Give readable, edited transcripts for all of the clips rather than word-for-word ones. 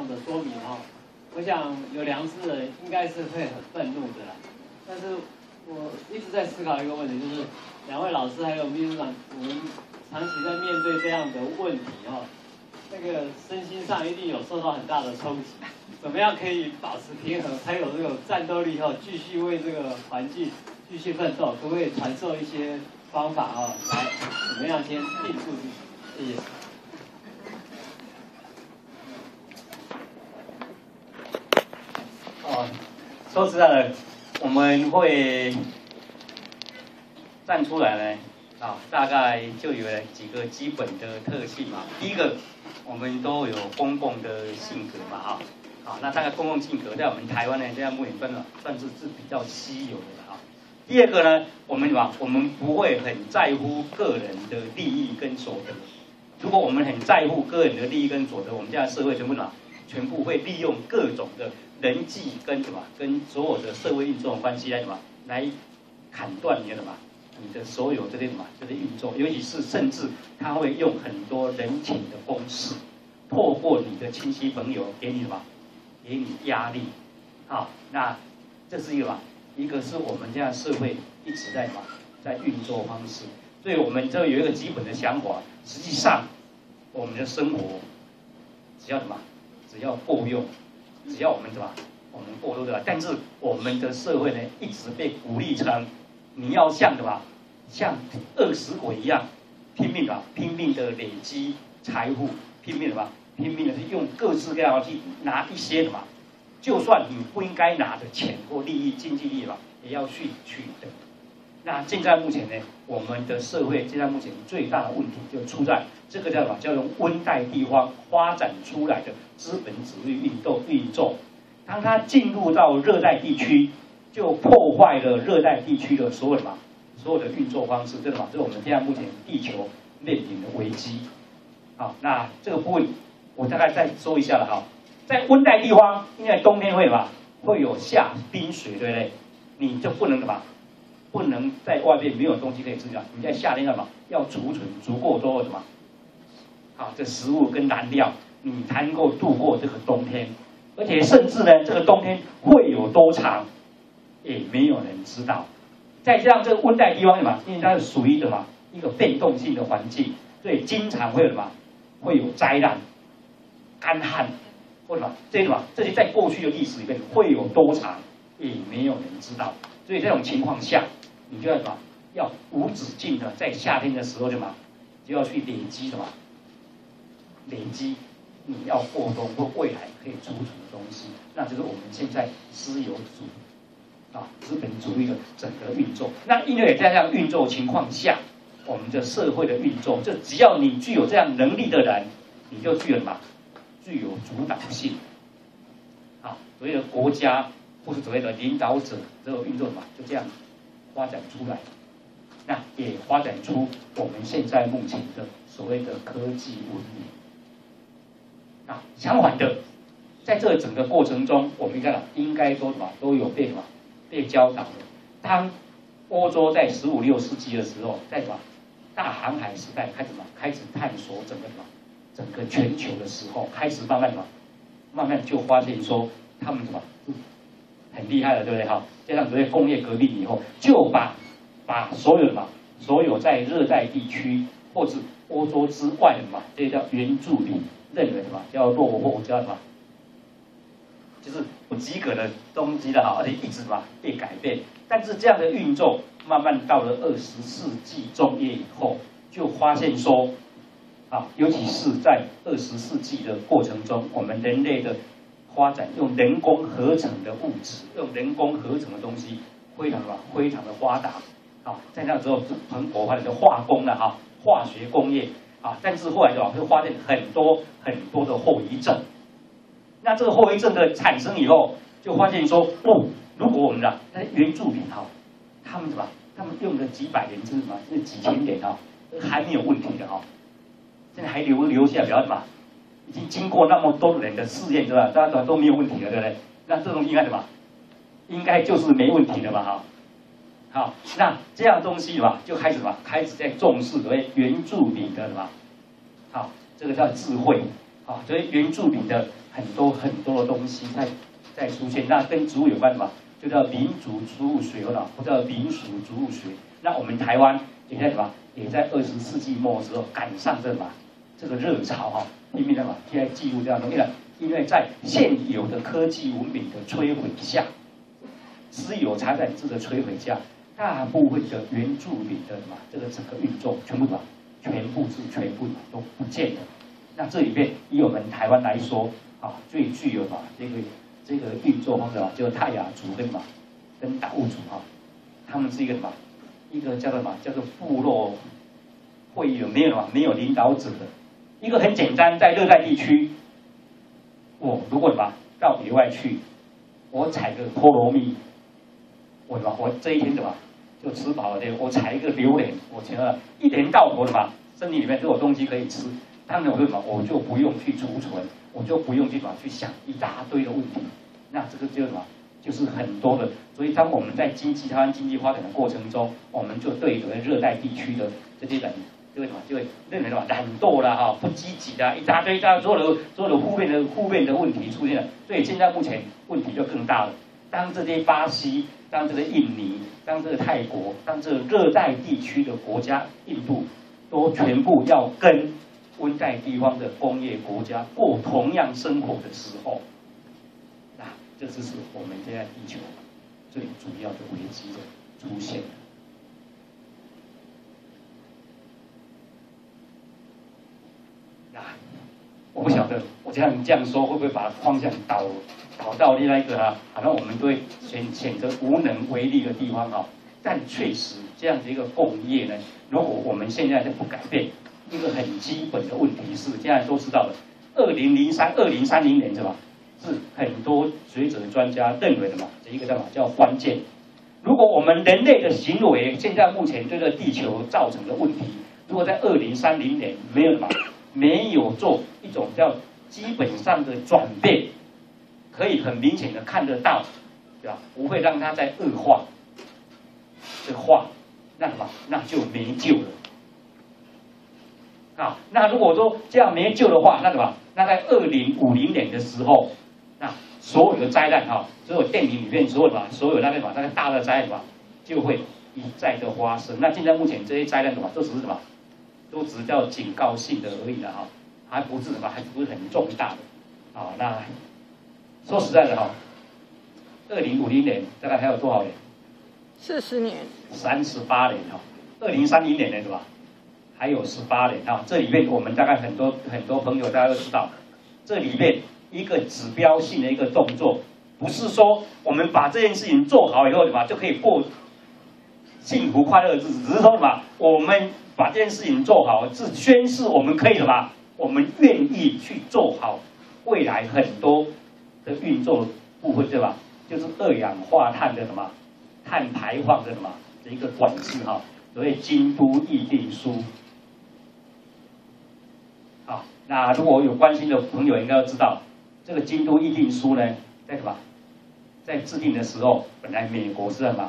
样的说明哈，我想有良知的人应该是会很愤怒的啦。但是我一直在思考一个问题，就是两位老师还有秘书长，我们长期在面对这样的问题哈，那个身心上一定有受到很大的冲击。怎么样可以保持平衡，才有这种战斗力哈，继续为这个环境继续奋斗？可不可以传授一些方法哈，来怎么样先定住自己？谢谢。 说实在的，我们会站出来呢，大概就有了几个基本的特性嘛。第一个，我们都有公共的性格嘛，那大概公共性格在我们台湾呢，现在目前算是比较稀有的了。第二个呢，我们不会很在乎个人的利益跟所得。如果我们很在乎个人的利益跟所得，我们现在社会全部会利用各种的人际跟所有的社会运作的关系来砍断你的所有这些运作，尤其是甚至他会用很多人情的公式，透过你的亲戚朋友给你压力，那这是一个是我们现在社会一直在运作方式，所以我们这有一个基本的想法，实际上我们的生活只要够用，只要我们够多但是我们的社会呢，一直被鼓励成你要像像饿死鬼一样，拼命的累积财富，拼命的去用各式各样的去拿一些就算你不应该拿的钱或利益、经济利益也要去取得。那现在目前呢，我们的社会现在目前最大的问题就出在这个叫用温带地方发展出来的资本主义运作，当它进入到热带地区，就破坏了热带地区的所有的运作方式，这是我们现在目前地球面临的危机。好，那这个部分我大概再说一下了哈。在温带地方，因为冬天会有下冰雪，对不对？你就不能在外面没有东西可以吃你在夏天要储存足够多的这食物跟燃料，你才能够度过这个冬天。而且甚至呢，这个冬天会有多长，也没有人知道。再加上这个温带地方因为它是属于一个变动性的环境，所以经常会有灾难、干旱，或者这些在过去的历史里面会有多长，也没有人知道。所以这种情况下，你就要无止境的在夏天的时候就要去累积你要过冬或未来可以储存的东西，那就是我们现在私有资本主义的整个运作。那因为在这样运作情况下，我们的社会的运作，就只要你具有这样能力的人，你就具有主导性。所谓的国家或是所谓的领导者这个运作就这样发展出来。那也发展出我们现在目前的所谓的科技文明。相反的，在这整个过程中，我们应该都有被教导的。当欧洲在15、16世纪的时候，在大航海时代开始探索整个全球的时候，开始慢慢就发现说他们很厉害了，对不对？加上所谓工业革命以后，就把所有在热带地区或是欧洲之外的这些叫原住民，认为叫落后，叫就是不及格的东西的而且一直被改变。但是这样的运作慢慢到了20世纪中叶以后，就发现说尤其是在20世纪的过程中，我们人类的发展用人工合成的物质，用人工合成的东西非常的发达。在那时候是蓬勃发展的化工了化学工业但是后来就发现很多的后遗症。那这个后遗症的产生以后，就发现说如果我们原住民他们用了几百年是几千年还没有问题的现在还留下表已经经过那么多人的试验，对吧？大家都没有问题了，对不对？那这种应该应该就是没问题的好，那这样东西就开始在重视所谓原住民的这个叫智慧。 啊，所以原住民的很多的东西在出现，那跟植物有关的嘛，就叫民族植物学了，或者民俗植物学。那我们台湾也在什么？也在20世纪末的时候赶上这嘛这个热潮哈，拼命的嘛现在记录这样东西了。因为在现有的科技文明的摧毁下，私有财产制的摧毁下，大部分的原住民的嘛这个整个运作全部都不见了。那这里面以我们台湾来说啊，最具有嘛这个运作方式啊，就是泰雅族跟达悟族啊，他们是一个什么？一个叫做什么？叫做部落会议没有领导者的，一个很简单，在热带地区，我如果什么到野外去，我采个菠萝蜜，我这一天怎么就吃饱了的，我采一个榴莲，我觉得一年到头的嘛，身体里面都有东西可以吃，当然我就不用去储存，我就不用去想一大堆的问题，那这个就是什么？就是很多的，所以当我们在台湾经济发展的过程中，我们就对热带地区的这些人，就会认为什么懒惰啦哈，不积极啦，一大堆所有的负面的问题出现了，所以现在目前问题就更大了。当这些巴西，当这个印尼，当这个泰国，当这个热带地区的国家，印度，都全部要跟温带地方的工业国家过同样生活的时候。这就是我们现在地球最主要的危机的出现。我不晓得我这样说会不会把方向导到另外一个啊？好像我们都会选择无能为力的地方啊。但确实这样的一个工业呢，如果我们现在就不改变，一个很基本的问题是，现在都知道了，2030年是吧？是很多学者专家认为的嘛，这一个叫关键。如果我们人类的行为现在目前对这个地球造成的问题，如果在2030年没有做一种叫基本上的转变，可以很明显的看得到，对吧？不会让它再恶化，那就没救了。啊，那如果说这样没救的话，那在2050年的时候。那所有的灾难所有电影里面所有那个大的灾难就会一再的发生。那现在目前这些灾难都只是叫警告性的而已了还不是很重大的那说实在的2050年大概还有多少年 ？40年 ，38年2030年呢还有18年这里面我们大概很多朋友大家都知道，这里面。一个指标性的一个动作，不是说我们把这件事情做好以后就可以过幸福快乐的日子，只是说我们把这件事情做好，是宣示我们可以我们愿意去做好未来很多的运作部分，对吧？就是二氧化碳的碳排放的一个管制所谓京都议定书。那如果有关心的朋友应该要知道。这个京都议定书呢，在制定的时候，本来美国是是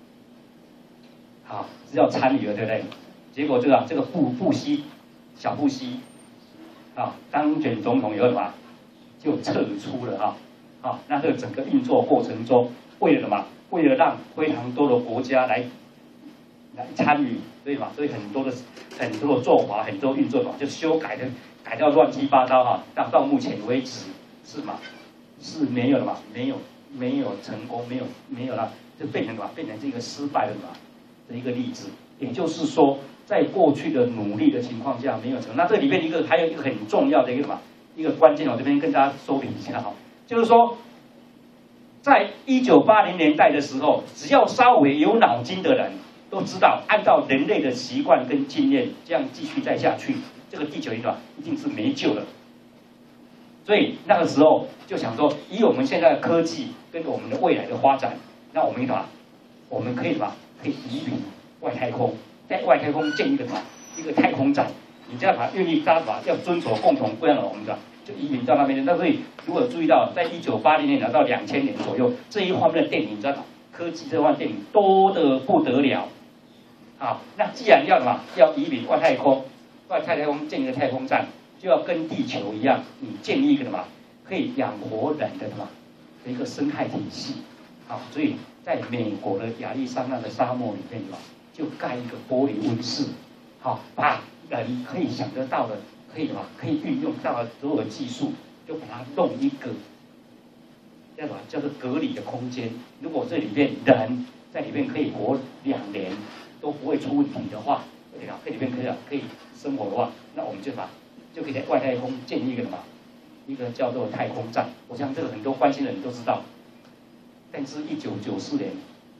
要参与的，对不对？结果这个小布希当选总统以后就撤出了那这个整个运作过程中，为了让非常多的国家来参与，所以很多的做法，很多运作就修改到乱七八糟到目前为止。是没有了没有成功，没有了，就变成这个失败的一个例子。也就是说，在过去的努力的情况下没有成功。那这里面还有一个很重要的一个关键，我这边跟大家说明一下就是说，在1980年代的时候，只要稍微有脑筋的人都知道，按照人类的习惯跟经验，这样继续再下去，这个地球一定是没救了。所以那个时候就想说，以我们现在的科技跟我们的未来的发展，那我们可以移民外太空，在外太空建一个太空站。你这样愿意大家要遵守共同规范，我们就移民到那边。那所以如果注意到，在1980年到2000年左右这一方面的电影，科技这方面电影多得不得了。那既然要移民外太空建一个太空站。 就要跟地球一样，你建立一个什么可以养活人的什么的一个生态体系。好，所以在美国的亚利桑那的沙漠里面吧，就盖一个玻璃温室，好，把人可以想得到的，可以什么可以运用到的所有的技术，就把它弄一个叫什么叫做隔离的空间。如果这里面人在里面可以活2年都不会出问题的话，对吧？在里面可以生活的话，那我们就可以在外太空建立一个什么一个叫做太空站。我想这个很多关心的人都知道。但是1994年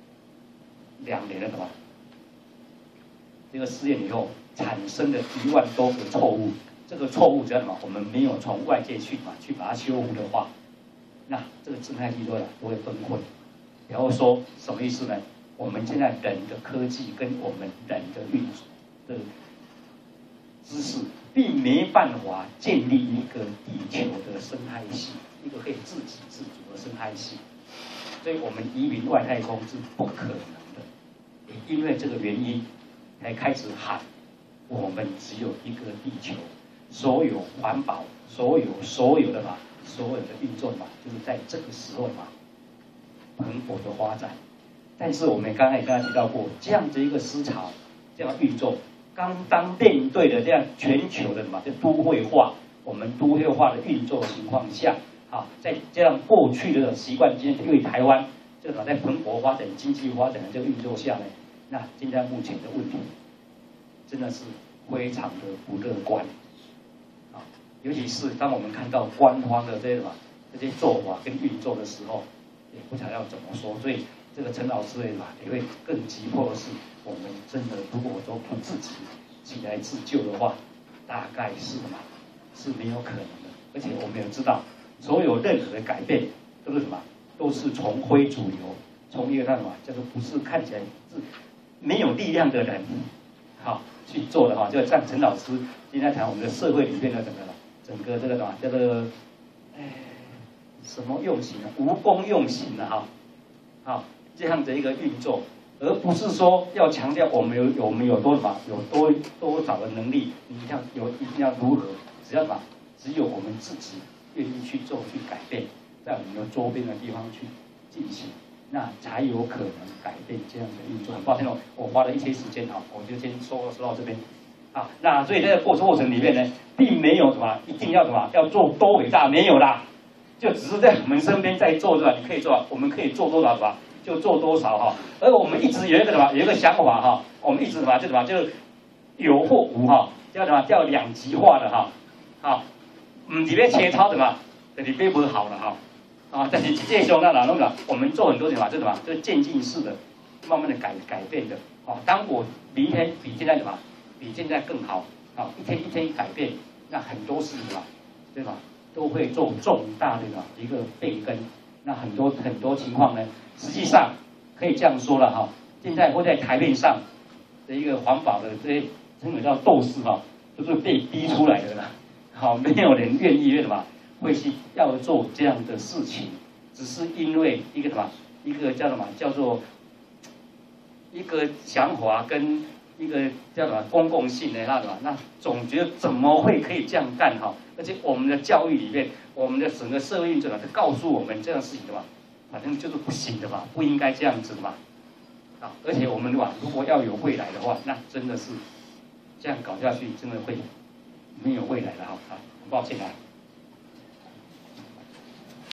2年了什么？这个试验以后产生了1万多个错误，这个错误只要什么？我们没有从外界去把它修复的话，那这个生态系都会崩溃。然后说什么意思呢？我们现在人的科技跟我们人的运作的知识，并没办法建立一个地球的生态系，一个可以自给自足的生态系。所以我们移民外太空是不可能的，也因为这个原因，才开始喊，我们只有一个地球，所有环保，所有的嘛，所有的运作嘛，就是在这个时候嘛，蓬勃的发展。但是我们刚才提到过，这样子一个思潮，这样运作，当面对的这样全球的嘛，就都会化，我们都会化的运作情况下。啊，在这样过去的习惯间，因为台湾这个在蓬勃发展、经济发展的这个运作下呢，那现在目前的问题真的是非常的不乐观。啊，尤其是当我们看到官方的这些做法跟运作的时候，也不知道要怎么说。所以这个陈老师也会更急迫的是，我们真的如果都不自己起来自救的话，大概是什么是没有可能的。而且我们也知道。所有任何的改变都是什么？都是从非主流，从一个什么叫做不是看起来是没有力量的人，好去做的哈。就像陈老师今天谈我们的社会里面的整个这个什么叫做什么用刑啊，无功用刑的哈，好这样的一个运作，而不是说要强调我们有多少多少的能力，一定要如何，只要只有我们自己。愿意去做、去改变，在我们的周边的地方去进行，那才有可能改变这样的运作。很抱歉哦，我花了一些时间哈，我就先说到这边。啊，那所以在过程里面呢，并没有什么一定要要做多伟大，没有啦，就只是在我们身边在做是吧？你可以做，我们可以做多少就做多少哈。而我们一直有一个想法哈，我们一直就是有或无哈，叫2极化的哈，好。里面切操里面不好了哈，啊，但是这时候我们做很多就是渐进式的，慢慢的改变的，啊，当我明天比现在更好，啊，一天一天改变，那很多事对吧，都会做重大的一个变更，那很多情况呢，实际上可以这样说了哈，现在会在台面上的一个环保的这些叫斗士哈，就是被逼出来的啦。好，没有人愿意会去要做这样的事情，只是因为一个叫做一个想法跟一个叫公共性的那总觉得怎么会可以这样干哈？而且我们的教育里面，我们的整个社会运作是告诉我们这样事情的反正就是不行的不应该这样子的啊，而且我们如果要有未来的话，那真的是这样搞下去，真的会。没有未来了哈，很抱歉啊。